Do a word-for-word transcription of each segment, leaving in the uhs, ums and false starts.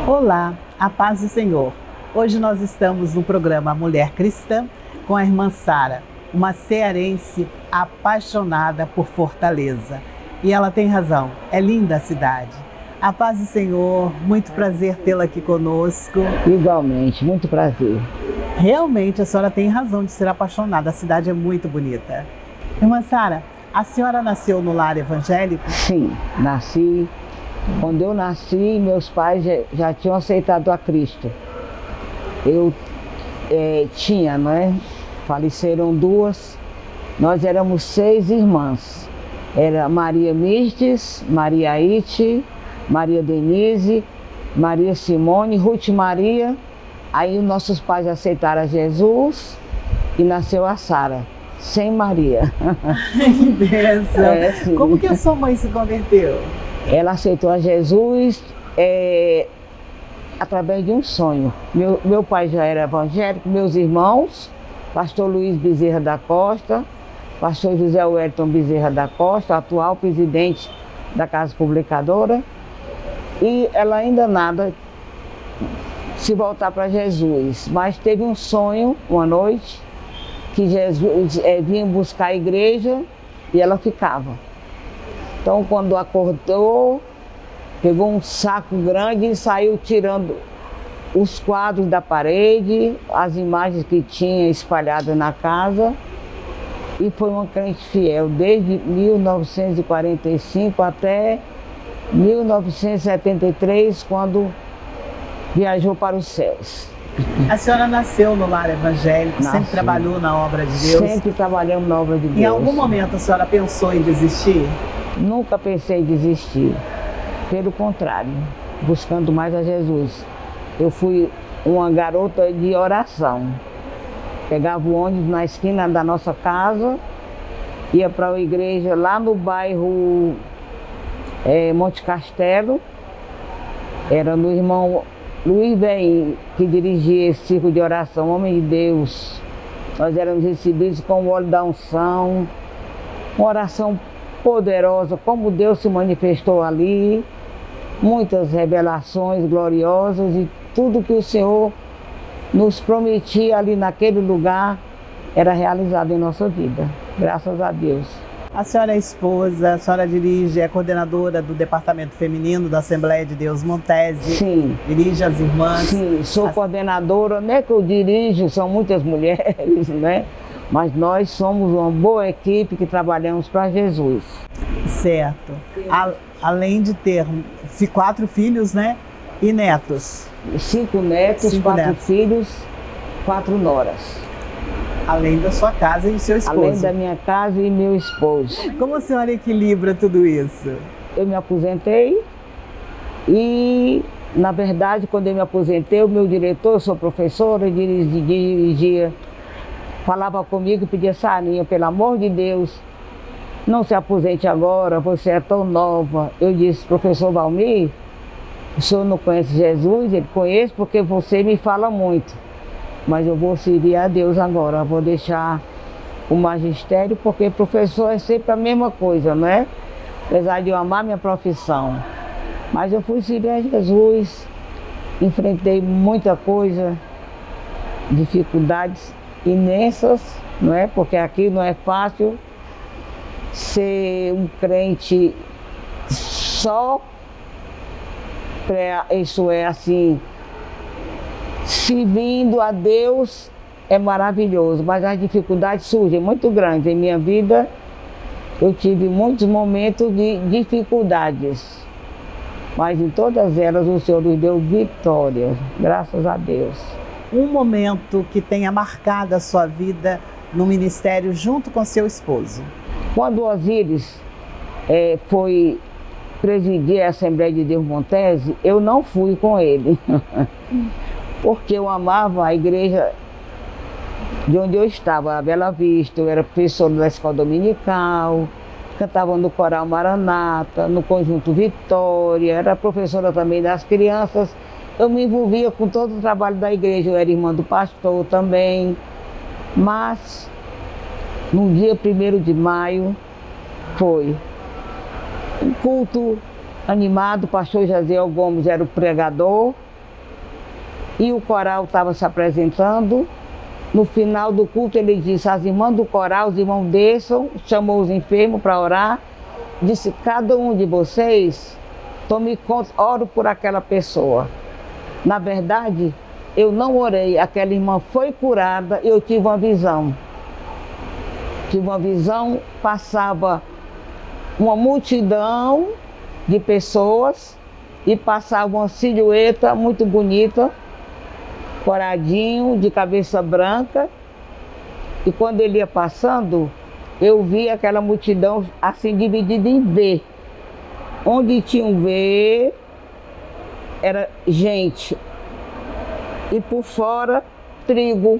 Olá, a paz do Senhor. Hoje nós estamos no programa Mulher Cristã com a irmã Sara, uma cearense apaixonada por Fortaleza. E ela tem razão, é linda a cidade. A paz do Senhor, muito prazer tê-la aqui conosco. Igualmente, muito prazer. Realmente a senhora tem razão de ser apaixonada, a cidade é muito bonita. Irmã Sara, a senhora nasceu no lar evangélico? Sim, nasci. Quando eu nasci, meus pais já, já tinham aceitado a Cristo. Eu é, tinha, não é? Faleceram duas. Nós éramos seis irmãs. Era Maria Mirtes, Maria Aite, Maria Denise, Maria Simone, Ruth Maria. Aí nossos pais aceitaram a Jesus e nasceu a Sara, sem Maria. Que bênção! É, como que a sua mãe se converteu? Ela aceitou a Jesus é, através de um sonho. Meu, meu pai já era evangélico, meus irmãos, pastor Luiz Bezerra da Costa, pastor José Wellington Bezerra da Costa, atual presidente da Casa Publicadora, e ela ainda nada se voltar para Jesus, mas teve um sonho uma noite que Jesus é, vinha buscar a igreja e ela ficava. Então, quando acordou, pegou um saco grande e saiu tirando os quadros da parede, as imagens que tinha espalhadas na casa, e foi uma crente fiel desde mil novecentos e quarenta e cinco até mil novecentos e setenta e três, quando viajou para os céus. A senhora nasceu no lar evangélico, Nasci. sempre trabalhou na obra de Deus? Sempre trabalhamos na obra de Deus. Em algum momento a senhora pensou em desistir? Nunca pensei em desistir, pelo contrário, buscando mais a Jesus. Eu fui uma garota de oração. Pegava o ônibus na esquina da nossa casa, ia para a igreja lá no bairro é, Monte Castelo. Era no irmão Luiz Bem que dirigia esse círculo de oração, homem de Deus. Nós éramos recebidos com o óleo da unção, uma oração poderosa, como Deus se manifestou ali, muitas revelações gloriosas e tudo que o Senhor nos prometia ali naquele lugar era realizado em nossa vida, graças a Deus. A senhora é esposa, a senhora dirige, é coordenadora do Departamento Feminino da Assembleia de Deus Montese. Sim. Dirige as irmãs. Sim, sou as... coordenadora, não é que eu dirijo, são muitas mulheres, né? Mas nós somos uma boa equipe que trabalhamos para Jesus. Certo. A, além de ter quatro filhos, né? E netos. Cinco netos, Cinco quatro netos. filhos, quatro noras. Além da sua casa e o seu esposo. Além da minha casa e meu esposo. Como a senhora equilibra tudo isso? Eu me aposentei e, na verdade, quando eu me aposentei, o meu diretor, eu sou professora, dirigia, dirigia falava comigo e pedia: Sarinha, pelo amor de Deus, não se aposente agora, você é tão nova. Eu disse: professor Valmir, o senhor não conhece Jesus? Ele: conhece porque você me fala muito. Mas eu vou servir a Deus agora, eu vou deixar o magistério, porque professor é sempre a mesma coisa, não é? Apesar de eu amar minha profissão. Mas eu fui servir a Jesus, enfrentei muita coisa, dificuldades imensas, não é? Porque aqui não é fácil ser um crente só, pra, isso é assim, servindo a Deus é maravilhoso, mas as dificuldades surgem muito grandes. Em minha vida eu tive muitos momentos de dificuldades, mas em todas elas o Senhor nos deu vitória, graças a Deus. Um momento que tenha marcado a sua vida no ministério junto com seu esposo? Quando o Osíris é, foi presidir a Assembleia de Deus Montese, eu não fui com ele, porque eu amava a igreja de onde eu estava, a Bela Vista. Eu era professora da escola dominical, cantava no coral Maranata, no conjunto Vitória, era professora também das crianças. Eu me envolvia com todo o trabalho da igreja, eu era irmã do pastor também. Mas, no dia primeiro de maio, foi um culto animado. O pastor Jaziel Gomes era o pregador, e o coral estava se apresentando. No final do culto ele disse, as irmãs do coral, os irmãos desçam, chamou os enfermos para orar, disse, cada um de vocês, tome conta, oro por aquela pessoa. Na verdade, eu não orei, aquela irmã foi curada e eu tive uma visão. Tive uma visão, passava uma multidão de pessoas e passava uma silhueta muito bonita, coradinho, de cabeça branca, e quando ele ia passando, eu vi aquela multidão assim dividida em V. Onde tinha um V, era gente, e por fora, trigo.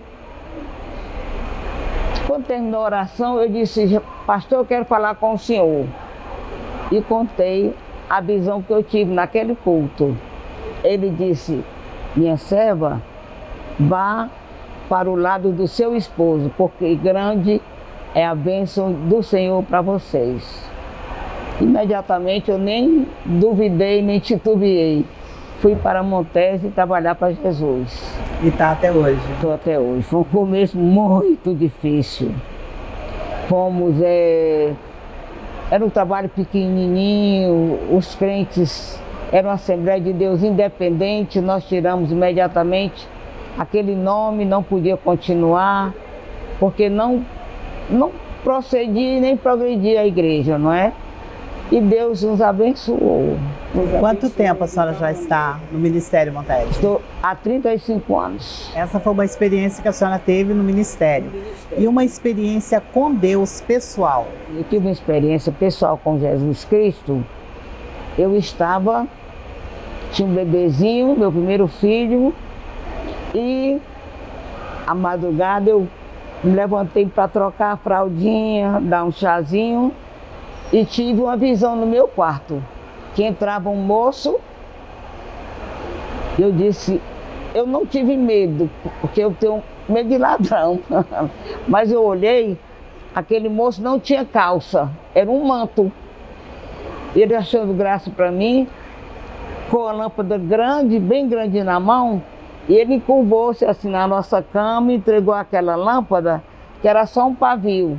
Quando terminou a oração, eu disse, pastor, eu quero falar com o senhor. E contei a visão que eu tive naquele culto. Ele disse, minha serva, vá para o lado do seu esposo, porque grande é a bênção do Senhor para vocês. Imediatamente eu nem duvidei, nem titubeei. Fui para Montese trabalhar para Jesus. E está até hoje? Estou até hoje. Foi um começo muito difícil. Fomos, é... era um trabalho pequenininho, os crentes, era uma Assembleia de Deus independente, nós tiramos imediatamente aquele nome, não podia continuar, porque não, não procedia nem progredia a igreja, não é? E Deus nos abençoou. Nos Quanto abençoou. tempo a senhora já está no Ministério Montese? Estou há trinta e cinco anos. Essa foi uma experiência que a senhora teve no Ministério. E uma experiência com Deus pessoal. Eu tive uma experiência pessoal com Jesus Cristo. Eu estava, tinha um bebezinho, meu primeiro filho, e à madrugada eu me levantei para trocar a fraldinha, dar um chazinho, e tive uma visão no meu quarto, que entrava um moço. Eu disse, eu não tive medo, porque eu tenho medo de ladrão, mas eu olhei, aquele moço não tinha calça, era um manto. Ele achando graça para mim, com a lâmpada grande, bem grande na mão, e ele curvou-se assim na nossa cama e entregou aquela lâmpada, que era só um pavio.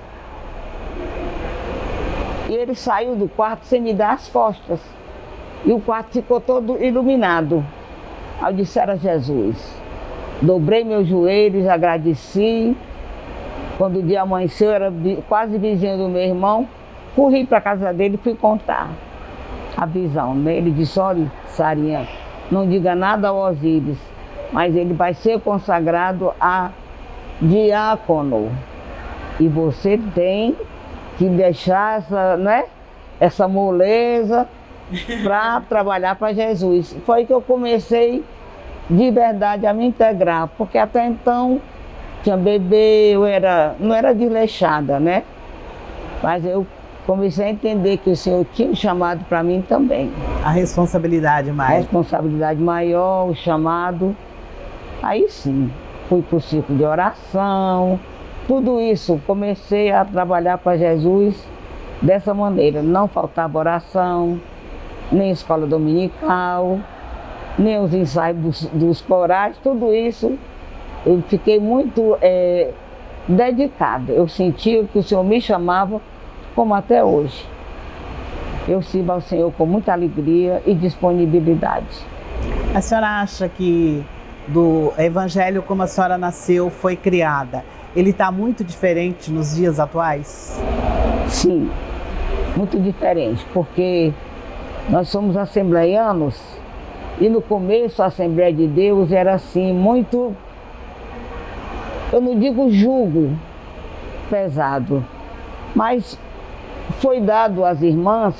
E ele saiu do quarto sem me dar as costas. E o quarto ficou todo iluminado. Aí eu disse, era Jesus. Dobrei meus joelhos, agradeci. Quando o dia amanheceu, era quase vizinho do meu irmão. Corri para a casa dele e fui contar a visão. Ele disse, olha, Sarinha, não diga nada ao Osíris, mas ele vai ser consagrado a diácono. E você tem que deixar essa, né, essa moleza para trabalhar para Jesus. Foi que eu comecei de verdade a me integrar, porque até então tinha bebê, eu era, não era desleixada, né? Mas eu comecei a entender que o Senhor tinha um chamado para mim também. A responsabilidade A mais. responsabilidade maior, o chamado. Aí sim, fui para o círculo de oração. Tudo isso, comecei a trabalhar para Jesus dessa maneira. Não faltava oração, nem escola dominical, nem os ensaios dos, dos corais, tudo isso. Eu fiquei muito é, dedicada. Eu sentia que o Senhor me chamava, como até hoje. Eu sirvo ao Senhor com muita alegria e disponibilidade. A senhora acha que do evangelho como a senhora nasceu, foi criada, ele está muito diferente nos dias atuais? Sim, muito diferente, porque nós somos assembleianos e no começo a Assembleia de Deus era assim, muito, eu não digo jugo pesado, mas foi dado às irmãs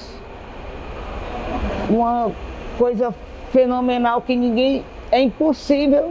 uma coisa fenomenal que ninguém, é impossível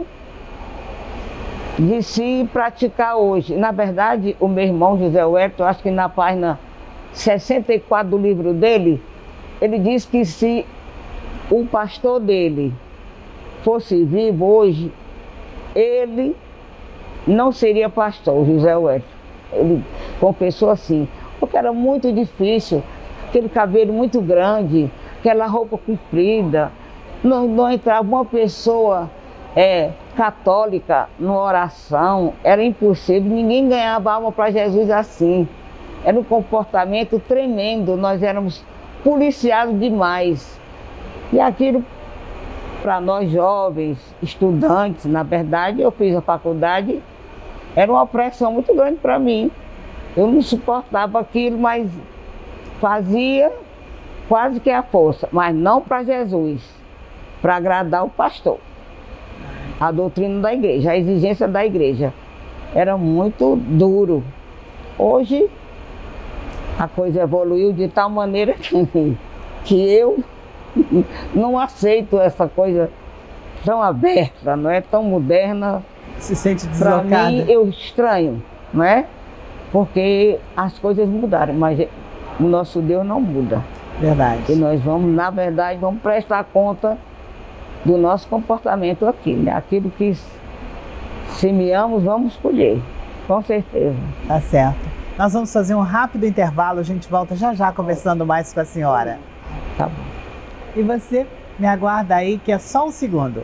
de se praticar hoje. Na verdade, o meu irmão José Wellington, acho que na página sessenta e quatro do livro dele, ele diz que se o pastor dele fosse vivo hoje, ele não seria pastor, José Wellington. Ele confessou assim, porque era muito difícil, aquele cabelo muito grande, aquela roupa comprida, não, não entrava uma pessoa é, católica, numa oração, era impossível, ninguém ganhava alma para Jesus assim. Era um comportamento tremendo, nós éramos policiados demais. E aquilo, para nós jovens, estudantes, na verdade, eu fiz a faculdade, era uma pressão muito grande para mim. Eu não suportava aquilo, mas fazia quase que a força, mas não para Jesus, para agradar o pastor. A doutrina da igreja, a exigência da igreja. Era muito duro. Hoje, a coisa evoluiu de tal maneira que, que eu não aceito essa coisa tão aberta, não é tão moderna. Se sente deslocada? Para mim, eu estranho, não é? Porque as coisas mudaram, mas o nosso Deus não muda. Verdade. E nós vamos, na verdade, vamos prestar conta do nosso comportamento aqui, né? Aquilo que semeamos, vamos colher, com certeza. Tá certo. Nós vamos fazer um rápido intervalo, a gente volta já já conversando mais com a senhora. Tá bom. E você me aguarda aí que é só um segundo.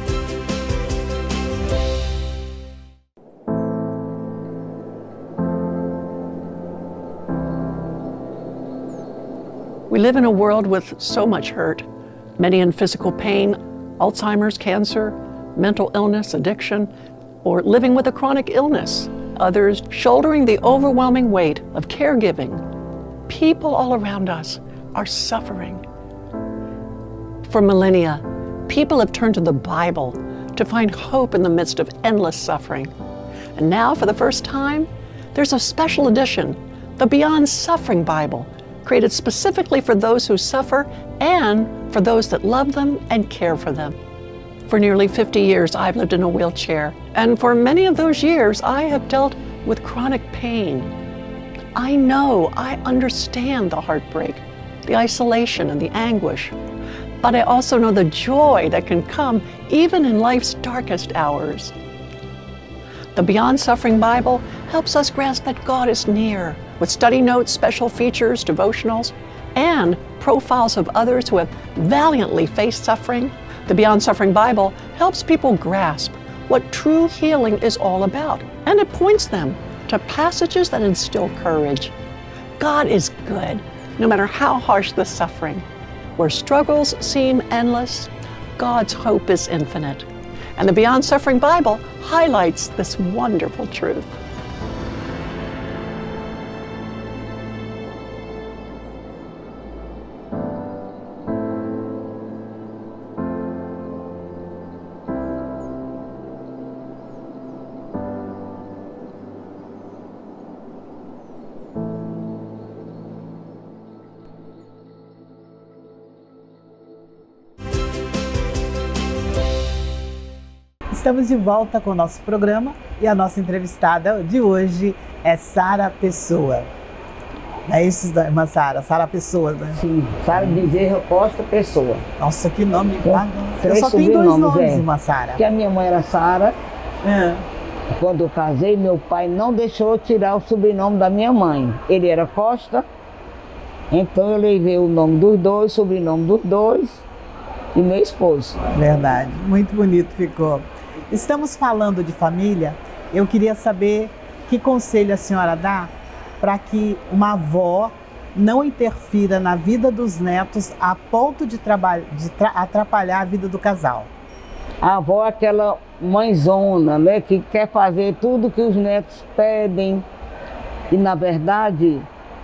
We live in a world with so much hurt, many in physical pain, Alzheimer's, cancer, mental illness, addiction, or living with a chronic illness. Others shouldering the overwhelming weight of caregiving. People all around us are suffering. For millennia, people have turned to the Bible to find hope in the midst of endless suffering. And now, for the first time, there's a special edition, the Beyond Suffering Bible, created specifically for those who suffer and for those that love them and care for them. For nearly fifty years, I've lived in a wheelchair, and for many of those years, I have dealt with chronic pain. I know, I understand the heartbreak, the isolation and the anguish, but I also know the joy that can come even in life's darkest hours. The Beyond Suffering Bible helps us grasp that God is near, with study notes, special features, devotionals, and profiles of others who have valiantly faced suffering. The Beyond Suffering Bible helps people grasp what true healing is all about, and it points them to passages that instill courage. God is good, no matter how harsh the suffering. Where struggles seem endless, God's hope is infinite. And the Beyond Suffering Bible highlights this wonderful truth. Estamos de volta com o nosso programa e a nossa entrevistada de hoje é Sara Pessoa. É isso, irmã Sara? Sara Pessoa, né? Sim, Sara Bezerra Costa Pessoa. Nossa, que nome Eu, bacana. Eu só tenho dois nomes, é. irmã Sara. Porque a minha mãe era Sara. É. Quando eu casei, meu pai não deixou eu tirar o sobrenome da minha mãe. Ele era Costa, então eu levei o nome dos dois, o sobrenome dos dois e meu esposo. Verdade, muito bonito ficou. Estamos falando de família, eu queria saber que conselho a senhora dá para que uma avó não interfira na vida dos netos a ponto de, de atrapalhar a vida do casal. A avó é aquela mãezona, né, que quer fazer tudo que os netos pedem. E na verdade,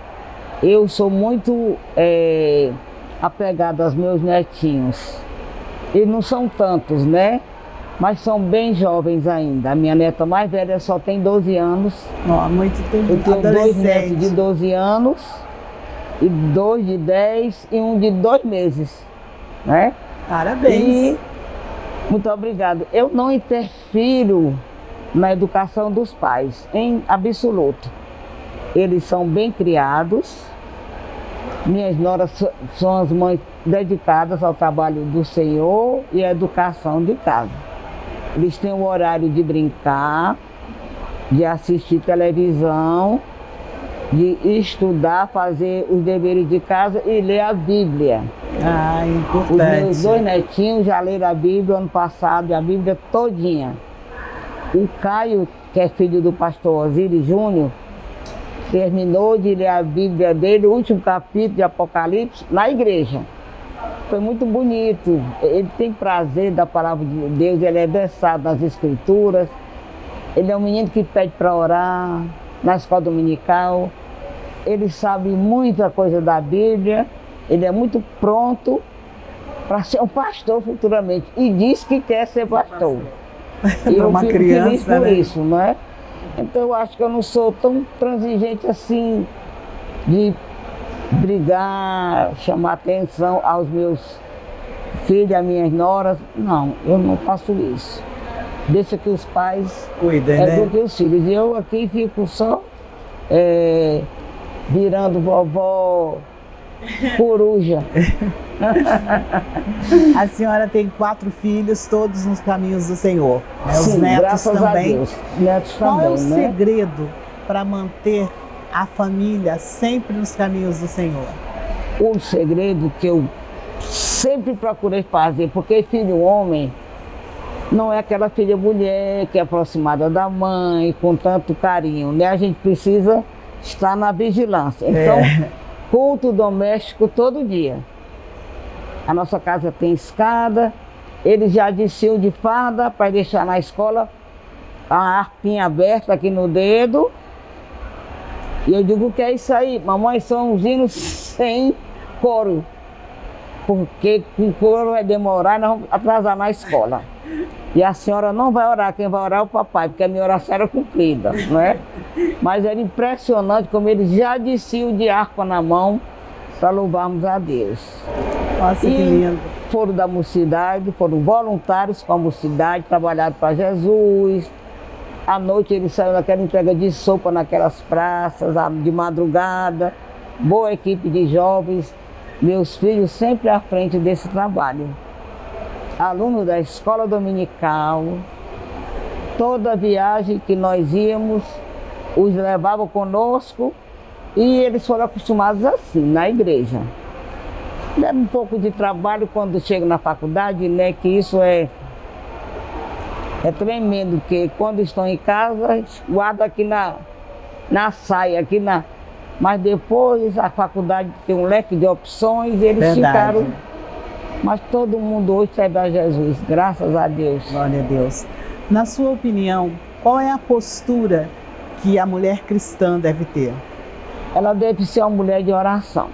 eu sou muito é, apegada aos meus netinhos. Eles não são tantos, né? Mas são bem jovens ainda. A minha neta mais velha só tem doze anos. Oh, muito tempo. Eu tenho dois netos de doze anos, e dois de dez e um de dois meses. Né? Parabéns. E, muito obrigado. Eu não interfiro na educação dos pais, em absoluto. Eles são bem criados. Minhas noras são as mães dedicadas ao trabalho do Senhor e à educação de casa. Eles têm o horário de brincar, de assistir televisão de estudar, fazer os deveres de casa e ler a Bíblia. Ah, importante. Os meus dois netinhos já leram a Bíblia ano passado, a Bíblia todinha. O Caio, que é filho do pastor Osiris Júnior, terminou de ler a Bíblia dele, o último capítulo de Apocalipse, na igreja. Foi muito bonito. Ele tem prazer da palavra de Deus, ele é versado nas Escrituras. Ele é um menino que pede para orar na escola dominical. Ele sabe muita coisa da Bíblia. Ele é muito pronto para ser um pastor futuramente. E diz que quer ser pastor. E eu uma fico criança, feliz por né? isso, não é? Então eu acho que eu não sou tão transigente assim de brigar, chamar atenção aos meus filhos, às minhas noras. Não, eu não faço isso. Deixa que os pais Cuidem, eduquem né? os filhos. E eu aqui fico só é, virando vovó coruja. A senhora tem quatro filhos, todos nos caminhos do Senhor, né? Os Sim, netos graças também. a Deus. Netos Qual também, é o né? segredo para manter a família sempre nos caminhos do Senhor? O segredo que eu sempre procurei fazer, porque filho homem não é aquela filha mulher que é aproximada da mãe com tanto carinho, né? A gente precisa estar na vigilância. Então, É. culto doméstico todo dia. A nossa casa tem escada, eles já desciam de farda para deixar na escola a harpinha aberta aqui no dedo. E eu digo que é isso aí, mamãe, são os hinos sem coro. Porque com coro vai demorar, nós vamos atrasar na escola. E a senhora não vai orar, quem vai orar é o papai, porque a minha oração era cumprida, não é? Mas era impressionante como eles já desciam de harpa na mão para louvarmos a Deus. Nossa, E que lindo. foram da mocidade, foram voluntários com a mocidade, trabalharam para Jesus. À noite eles saíram daquela entrega de sopa naquelas praças, de madrugada. Boa equipe de jovens, meus filhos sempre à frente desse trabalho. Alunos da escola dominical, toda viagem que nós íamos, os levavam conosco e eles foram acostumados assim, na igreja. Leva um pouco de trabalho quando chegam na faculdade, né, que isso é, é tremendo, porque quando estão em casa, guardam aqui na, na saia, aqui na... Mas depois a faculdade tem um leque de opções e eles Verdade. ficaram... Mas todo mundo hoje serve a Jesus, graças a Deus. Glória a Deus. Na sua opinião, qual é a postura que a mulher cristã deve ter? Ela deve ser uma mulher de oração,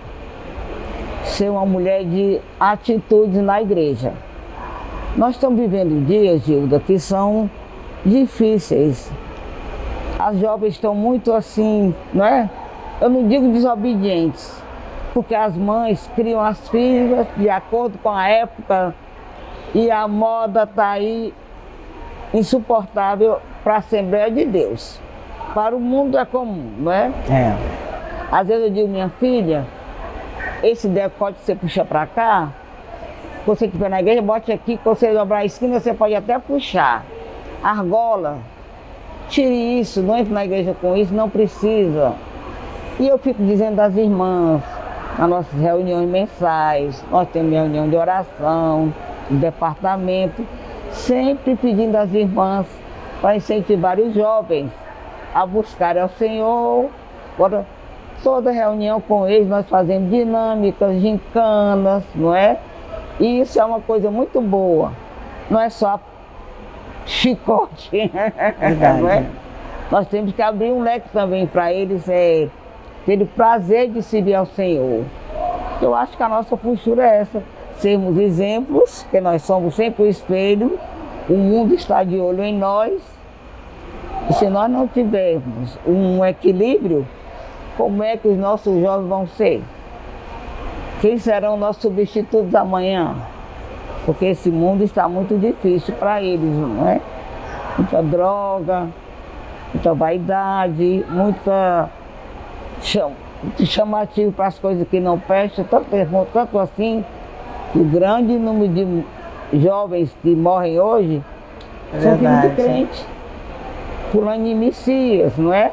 ser uma mulher de atitudes na igreja. Nós estamos vivendo dias, Gilda, que são difíceis. As jovens estão muito assim, não é? Eu não digo desobedientes, porque as mães criam as filhas de acordo com a época e a moda está aí insuportável para a Assembleia de Deus. Para o mundo é comum, não é? É. Às vezes eu digo, minha filha, esse decote você puxa para cá, você que vai na igreja, bote aqui, quando você dobrar a esquina, você pode até puxar. Argola, tire isso, não entre na igreja com isso, não precisa. E eu fico dizendo às irmãs, nas nossas reuniões mensais, nós temos reunião de oração, de departamento, sempre pedindo às irmãs para incentivar os jovens a buscarem ao Senhor. Agora, toda reunião com eles nós fazemos dinâmicas, gincanas, não é? E isso é uma coisa muito boa, não é só chicote, não é? Nós temos que abrir um leque também para eles é, terem prazer de servir ao Senhor. Eu acho que a nossa postura é essa, sermos exemplos, que nós somos sempre o espelho, o mundo está de olho em nós, e se nós não tivermos um equilíbrio, como é que os nossos jovens vão ser? Quem serão nossos substitutos amanhã? Porque esse mundo está muito difícil para eles, não é? Muita droga, muita vaidade, muita cham... muito chamativo para as coisas que não prestam, tanto, tanto assim, que o grande número de jovens que morrem hoje É são filhos de verdade. crente, pulando em Messias, não é?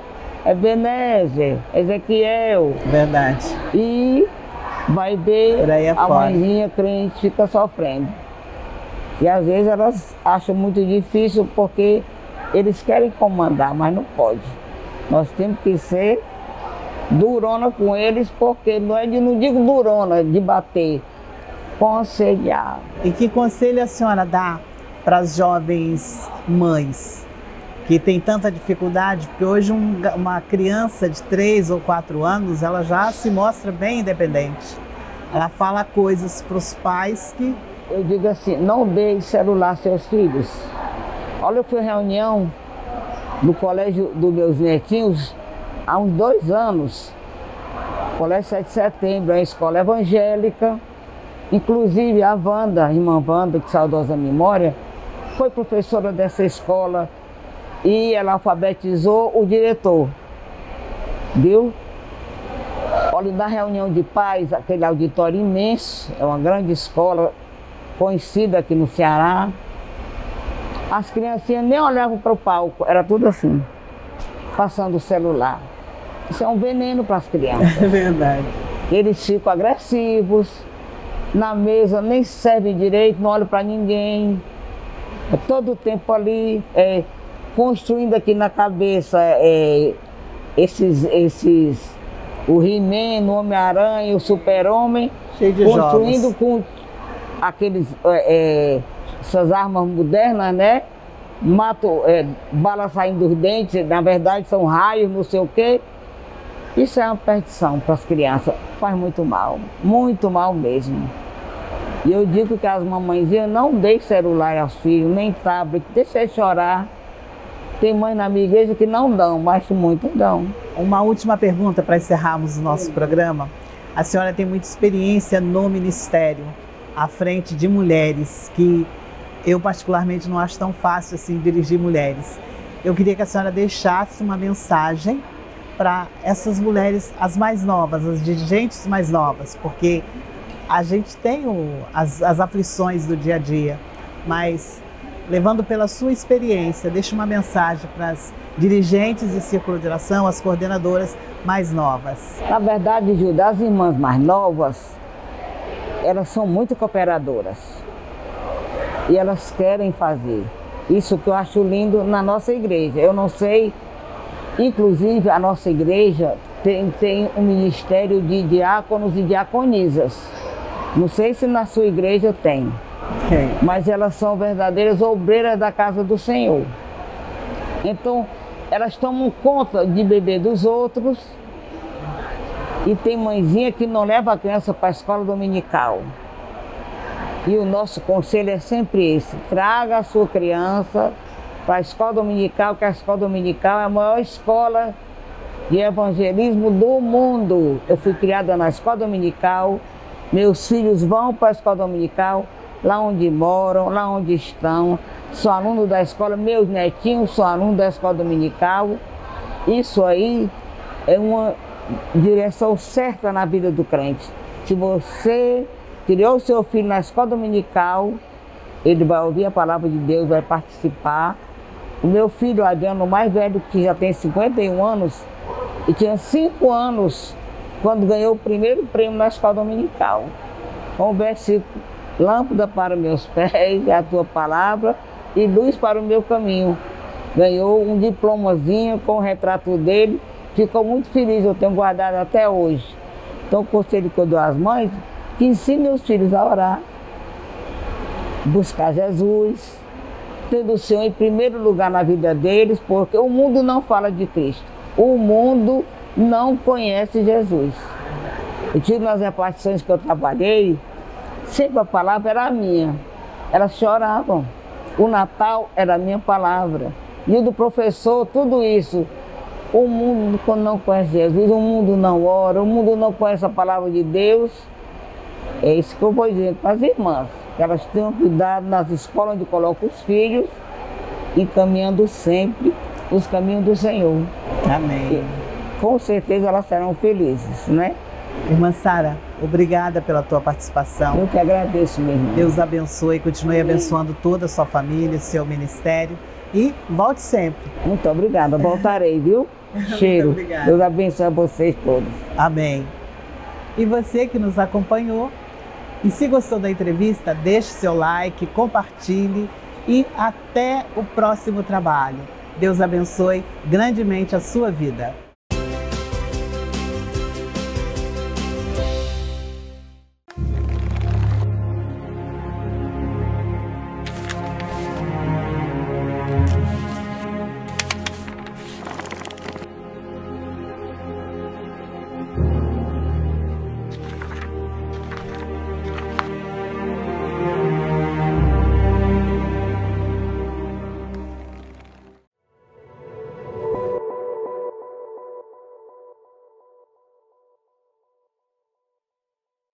Ebenezer, Ezequiel. Verdade. E vai ver Por aí a afora. mãezinha crente fica sofrendo. E às vezes elas acham muito difícil porque eles querem comandar, mas não pode. Nós temos que ser durona com eles, porque não é de, não digo durona, de bater, conselhar. E que conselho a senhora dá para as jovens mães que tem tanta dificuldade? Porque hoje um, uma criança de três ou quatro anos, ela já se mostra bem independente. Ela fala coisas para os pais que... Eu digo assim, não dê celular aos seus filhos. Olha, eu fui à reunião no colégio dos meus netinhos há uns dois anos. Colégio sete de setembro, é uma escola evangélica. Inclusive a Wanda, a irmã Wanda, de saudosa memória, foi professora dessa escola e ela alfabetizou o diretor. Viu? Olha, na reunião de pais, aquele auditório imenso, é uma grande escola conhecida aqui no Ceará. As criancinhas nem olhavam para o palco, era tudo assim, passando o celular. Isso é um veneno para as crianças. É verdade. Eles ficam agressivos, na mesa nem servem direito, não olham para ninguém. É todo o tempo ali, é, construindo aqui na cabeça é, esses, esses, o He-Man, o Homem-Aranha, o Super-Homem, Cheio de construindo jogos. com aqueles, é, essas armas modernas, né? Mato, é, bala saindo dos dentes, na verdade são raios, não sei o quê. Isso é uma perdição para as crianças, faz muito mal, muito mal mesmo. E eu digo que as mamãezinhas não deem celular aos filhos, nem tablet, deixa eles chorar. Tem mãe na minha igreja que não dão, mas muitas dão. Uma última pergunta para encerrarmos o nosso programa. A senhora tem muita experiência no ministério, à frente de mulheres, que eu particularmente não acho tão fácil assim dirigir mulheres. Eu queria que a senhora deixasse uma mensagem para essas mulheres, as mais novas, as dirigentes mais novas, porque a gente tem o, as, as aflições do dia a dia, mas levando pela sua experiência, deixe uma mensagem para as dirigentes de círculo de oração, as coordenadoras mais novas. Na verdade, Gilda, as irmãs mais novas, elas são muito cooperadoras e elas querem fazer. Isso que eu acho lindo na nossa igreja. Eu não sei, inclusive a nossa igreja tem, tem um ministério de diáconos e diaconisas. Não sei se na sua igreja tem, Okay. mas elas são verdadeiras obreiras da casa do Senhor. Então, elas tomam conta de bebê dos outros e tem mãezinha que não leva a criança para a escola dominical. E o nosso conselho é sempre esse: traga a sua criança para a escola dominical, que a escola dominical é a maior escola de evangelismo do mundo. Eu fui criada na escola dominical, meus filhos vão para a escola dominical, lá onde moram, lá onde estão. Sou aluno da escola, meus netinhos são alunos da escola dominical. Isso aí é uma direção certa na vida do crente. Se você criou seu filho na escola dominical, ele vai ouvir a palavra de Deus, vai participar. O meu filho Adriano, o mais velho, que já tem cinquenta e um anos, e tinha cinco anos quando ganhou o primeiro prêmio na escola dominical. Com o versículo: lâmpada para meus pés é a tua palavra e luz para o meu caminho. Ganhou um diplomazinho com o retrato dele, ficou muito feliz, eu tenho guardado até hoje. Então o conselho que eu dou às mães, que ensine os filhos a orar, buscar Jesus, tendo o Senhor em primeiro lugar na vida deles, porque o mundo não fala de Cristo, o mundo não conhece Jesus. Eu tive nas repartições que eu trabalhei, sempre a palavra era a minha, elas choravam. O Natal era a minha palavra. E o do professor, tudo isso. O mundo, quando não conhece Jesus, o mundo não ora, o mundo não conhece a palavra de Deus. É isso que eu vou dizer para as irmãs, que elas tenham cuidado nas escolas onde colocam os filhos, encaminhando sempre os caminhos do Senhor. Amém. E, com certeza elas serão felizes, né? Irmã Sara, obrigada pela tua participação. Eu que agradeço, meu irmão. Deus abençoe e continue abençoando toda a sua família, seu ministério. E volte sempre. Muito obrigada, voltarei, viu? Cheiro. Muito obrigada. Deus abençoe vocês todos. Amém. E você que nos acompanhou, e se gostou da entrevista, deixe seu like, compartilhe e até o próximo trabalho. Deus abençoe grandemente a sua vida.